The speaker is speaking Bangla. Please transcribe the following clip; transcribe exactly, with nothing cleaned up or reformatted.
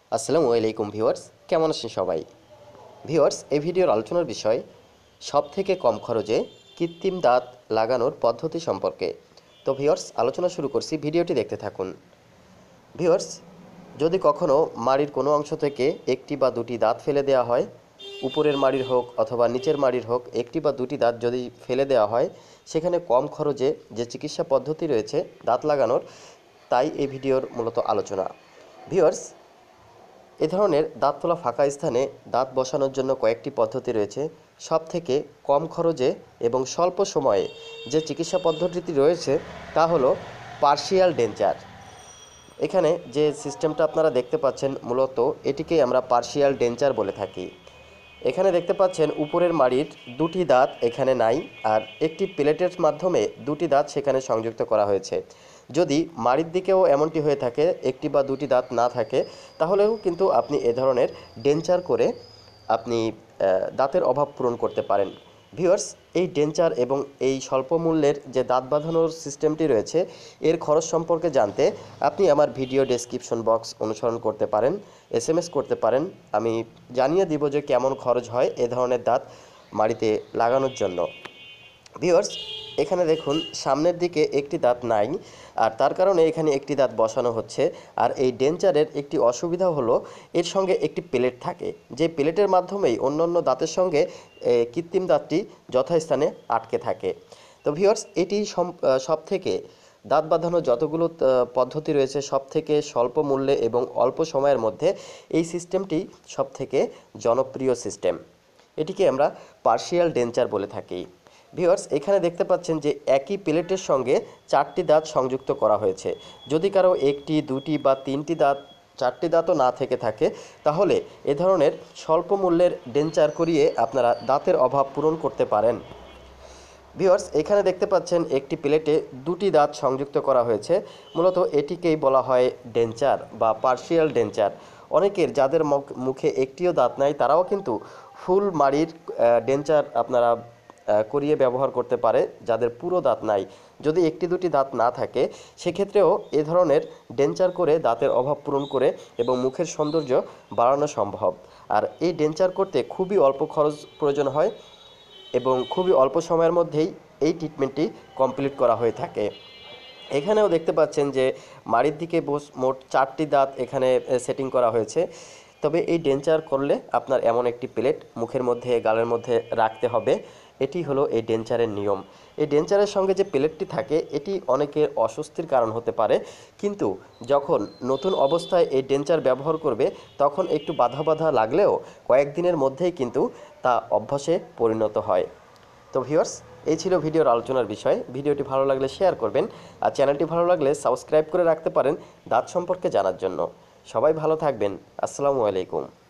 আসসালামু আলাইকুম ভিউয়ার্স, কেমন আছেন সবাই? ভিউয়ার্স, এই ভিডিওর আলোচনার বিষয় সবথেকে কম খরচে কৃত্রিম দাঁত লাগানোর পদ্ধতি সম্পর্কে। তো ভিউয়ার্স, আলোচনা শুরু করছি, ভিডিওটি দেখতে থাকুন। ভিউয়ার্স, যদি কখনো মাড়ির কোনো অংশ থেকে একটি বা দুটি দাঁত ফেলে দেওয়া হয়, উপরের মাড়ির হোক অথবা নিচের মাড়ির হোক, একটি বা দুটি দাঁত যদি ফেলে দেওয়া হয়, সেখানে কম খরচে যে চিকিৎসা পদ্ধতি রয়েছে দাঁত লাগানোর, তাই এই ভিডিওর মূলত আলোচনা। ভিউয়ার্স, এ ধরনের দাঁত তোলা ফাঁকা স্থানে দাঁত বসানোর জন্য কয়েকটি পদ্ধতি রয়েছে। সবথেকে কম খরচে এবং স্বল্প সময়ে যে চিকিৎসা পদ্ধতিটি রয়েছে তা হলো পার্শিয়াল ডেঞ্চার। এখানে যে সিস্টেমটা আপনারা দেখতে পাচ্ছেন, মূলত এটিকেই আমরা পার্শিয়াল ডেঞ্চার বলে থাকি। এখানে দেখতে পাচ্ছেন উপরের মাড়ির দুটি দাঁত এখানে নাই, আর একটি প্লেটের মাধ্যমে দুটি দাঁত সেখানে সংযুক্ত করা হয়েছে। যদি মাড়ির দিকেও এমনটি হয়ে থাকে, একটি বা দুটি দাঁত না থাকে, তাহলেও কিন্তু আপনি এ ধরনের ডেঞ্চার করে আপনি দাঁতের অভাব পূরণ করতে পারেন। ভিউয়ার্স, এই ডেঞ্চার এবং এই স্বল্প মূল্যের যে দাঁত বাঁধানোর সিস্টেমটি রয়েছে, এর খরচ সম্পর্কে জানতে আপনি আমার ভিডিও ডেসক্রিপশন বক্স অনুসরণ করতে পারেন, এস এম এস করতে পারেন। আমি জানিয়ে দিব যে কেমন খরচ হয় এ ধরনের দাঁত মাড়িতে লাগানোর জন্য। ভিউয়ার্স, এখানে দেখুন সামনের দিকে একটি দাঁত নাই, আর তার কারণে এখানে একটি দাঁত বসানো হচ্ছে। আর এই ডেঞ্চারের একটি অসুবিধা হলো এর সঙ্গে একটি প্লেট থাকে, যে প্লেটের মাধ্যমেই অন্যান্য দাঁতের সঙ্গে কৃত্রিম দাঁতটি যথাস্থানে আটকে থাকে। তো ভিউয়ার্স, এটি সব থেকে দাঁত বাঁধানোর যতগুলো পদ্ধতি রয়েছে সব থেকে স্বল্প মূল্যে এবং অল্প সময়ের মধ্যে এই সিস্টেমটি সব থেকে জনপ্রিয় সিস্টেম। এটিকে আমরা পার্শিয়াল ডেঞ্চার বলে থাকি। ভিউয়ার্স, এখানে দেখতে পাচ্ছেন যে একই প্লেটের সঙ্গে চারটি দাঁত সংযুক্ত করা হয়েছে। যদি কারো একটি, দুটি বা তিনটি দাঁত, চারটি দাঁতও না থেকে থাকে, তাহলে এ ধরনের স্বল্প মূল্যের ডেঞ্চার করিয়ে আপনারা দাঁতের অভাব পূরণ করতে পারেন। ভিউয়ার্স, এখানে দেখতে পাচ্ছেন একটি প্লেটে দুটি দাঁত সংযুক্ত করা হয়েছে। মূলত এটিকেই বলা হয় ডেঞ্চার বা পার্শিয়াল ডেঞ্চার। অনেকের যাদের মুখে একটিও দাঁত নাই, তারাও কিন্তু ফুল মাড়ির ডেঞ্চার আপনারা করিয়ে ব্যবহার করতে পারে, যাদের পুরো দাঁত নাই। যদি একটি দুটি দাঁত না থাকে, সেক্ষেত্রেও এ ধরনের ডেঞ্চার করে দাঁতের অভাব পূরণ করে এবং মুখের সৌন্দর্য বাড়ানো সম্ভব। আর এই ডেঞ্চার করতে খুবই অল্প খরচ প্রয়োজন হয় এবং খুবই অল্প সময়ের মধ্যেই এই ট্রিটমেন্টটি কমপ্লিট করা হয়ে থাকে। এখানেও দেখতে পাচ্ছেন যে মাড়ির দিকে মোট চারটি দাঁত এখানে সেটিং করা হয়েছে। তবে এই ডেঞ্চার করলে আপনার এমন একটি প্লেট মুখের মধ্যে, গালের মধ্যে রাখতে হবে। এটি হলো এই ডেঞ্চারের নিয়ম। এই ডেঞ্চারের সঙ্গে যে প্লেটটি থাকে, এটি অনেকের অস্বস্তির কারণ হতে পারে, কিন্তু যখন নতুন অবস্থায় এই ডেঞ্চার ব্যবহার করবে, তখন একটু বাধা বাধা লাগলেও কয়েকদিনের মধ্যেই কিন্তু তা অভ্যাসে পরিণত হয়। তো ভিউয়ার্স, এই ছিল ভিডিওর আলোচনার বিষয়। ভিডিওটি ভালো লাগলে শেয়ার করবেন, আর চ্যানেলটি ভালো লাগলে সাবস্ক্রাইব করে রাখতে পারেন দাঁত সম্পর্কে জানার জন্য। সবাই ভালো থাকবেন। আসসালামু আলাইকুম।